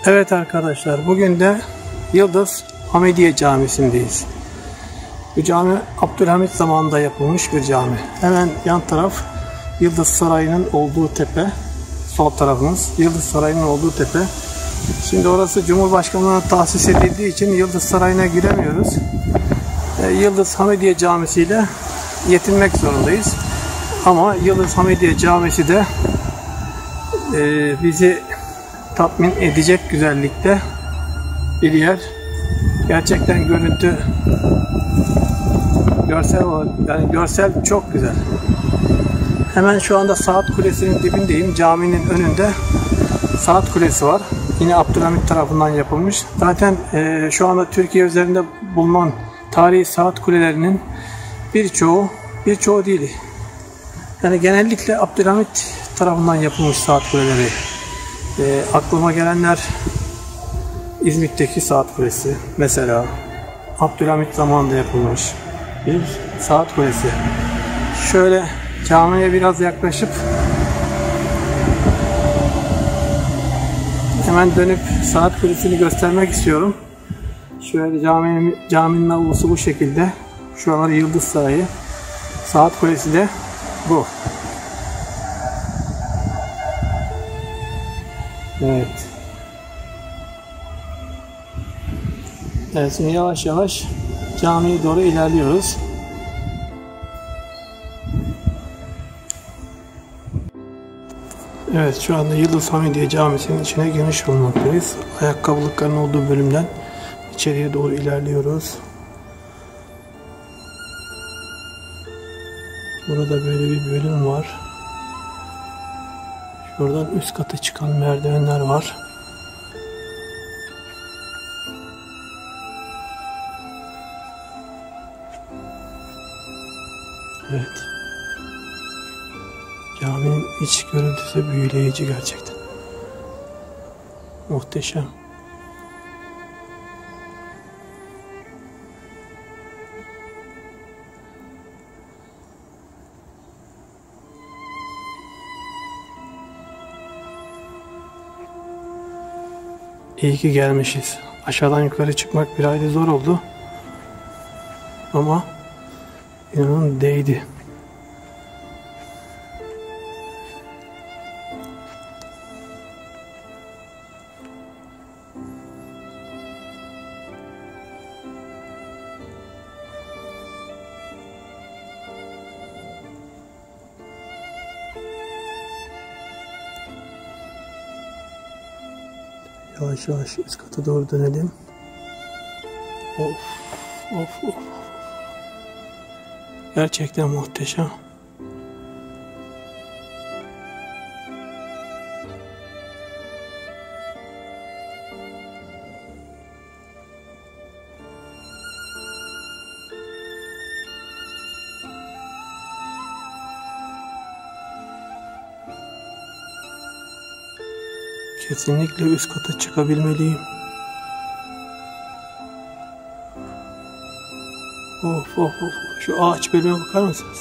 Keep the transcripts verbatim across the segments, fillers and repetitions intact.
Evet arkadaşlar, bugün de Yıldız Hamidiye Camisi'ndeyiz. Bu cami Abdülhamit zamanında yapılmış bir cami. Hemen yan taraf Yıldız Sarayı'nın olduğu tepe. Sol tarafımız Yıldız Sarayı'nın olduğu tepe. Şimdi orası Cumhurbaşkanlığı'na tahsis edildiği için Yıldız Sarayı'na giremiyoruz. Yıldız Hamidiye Camisi ile yetinmek zorundayız. Ama Yıldız Hamidiye Camisi de e, bizi tatmin edecek güzellikte bir yer. Gerçekten görüntü, görsel olarak, yani görsel çok güzel. Hemen şu anda Saat Kulesi'nin dibindeyim. Caminin önünde Saat Kulesi var. Yine Abdülhamit tarafından yapılmış. Zaten e, şu anda Türkiye üzerinde bulunan tarihi saat kulelerinin birçoğu, birçoğu değil. Yani genellikle Abdülhamit tarafından yapılmış saat kuleleri. E, aklıma gelenler İzmit'teki Saat Kulesi mesela Abdülhamit zamanında yapılmış bir saat kulesi. Şöyle camiye biraz yaklaşıp hemen dönüp Saat Kulesi'ni göstermek istiyorum. Şöyle caminin, caminin avlusu bu şekilde. Şuralar Yıldız Sarayı. Saat Kulesi de bu. Evet. Evet, şimdi yavaş yavaş camiye doğru ilerliyoruz. Evet, şu anda Yıldız Hamidiye Camisi'nin içine girmiş bulunmaktayız. Ayakkabılıkların olduğu bölümden içeriye doğru ilerliyoruz. Burada böyle bir bölüm var. Şuradan üst kata çıkan merdivenler var. Evet. Caminin iç görüntüsü büyüleyici gerçekten. Muhteşem. İyi ki gelmişiz. Aşağıdan yukarı çıkmak bir hayli zor oldu. Ama İnanın değdi. Yavaş yavaş üst kata doğru dönelim. Of, of, of. Gerçekten muhteşem. Kesinlikle üst kata çıkabilmeliyim. Of of of. Şu ağaç bölüme bakar mısınız?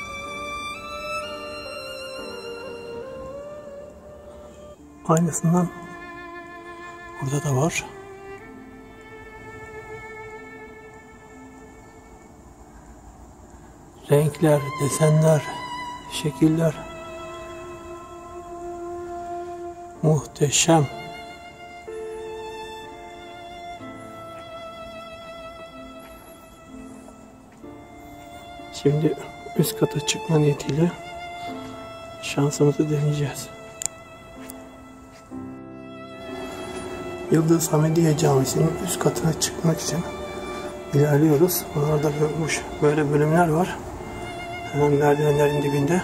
Aynısından burada da var. Renkler, desenler, şekiller. Muhteşem. Şimdi üst kata çıkma niyetiyle şansımızı deneyeceğiz. Yıldız Hamidiye Camisi'nin üst katına çıkmak için ilerliyoruz. Bunlarda böyle bölümler var. Hemen merdivenlerin dibinde.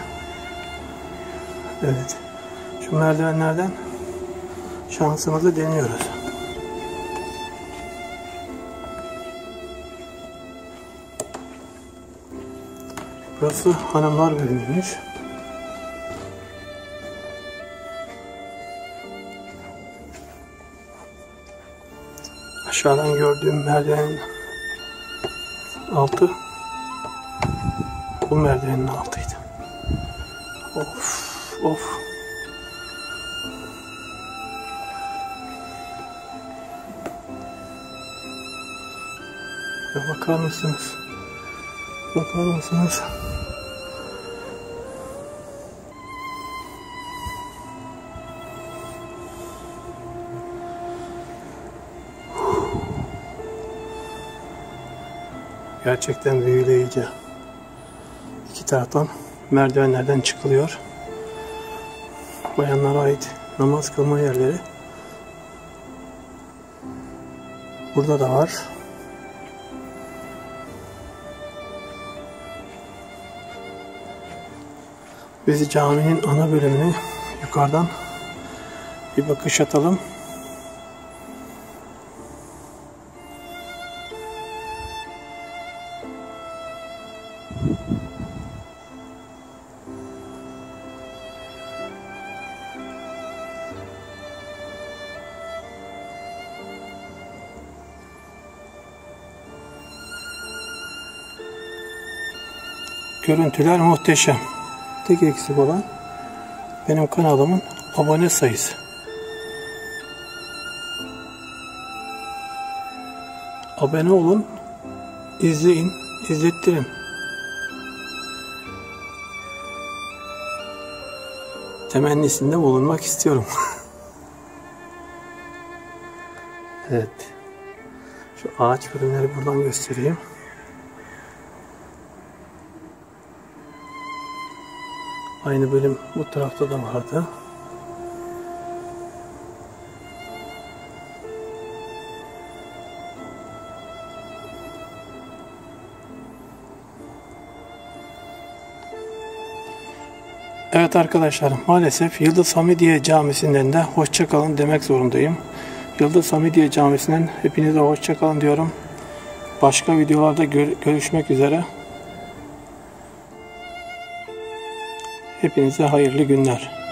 Evet. Şu merdivenlerden şansımızı deniyoruz. Burası hanımlar bölümüymüş. Aşağıdan gördüğüm merdivenin altı bu merdivenin altıydı. Of of. Ya bakar mısınız? Bakar mısınız? Gerçekten büyüleyici. İki taraftan merdivenlerden çıkılıyor. Bayanlara ait namaz kılma yerleri. Burada da var. Biz caminin ana bölümüne yukarıdan bir bakış atalım. Görüntüler muhteşem. Tek eksik olan benim kanalımın abone sayısı. Abone olun, izleyin, izlettirin. Temennisinde bulunmak istiyorum. Evet. Şu ağaç bölümleri buradan göstereyim. Aynı bölüm bu tarafta da vardı. Evet arkadaşlar, maalesef Yıldız Hamidiye Camisi'nden de hoşça kalın demek zorundayım. Yıldız Hamidiye Camisi'nden hepinize hoşça kalın diyorum. Başka videolarda gör görüşmek üzere. Hepinize hayırlı günler.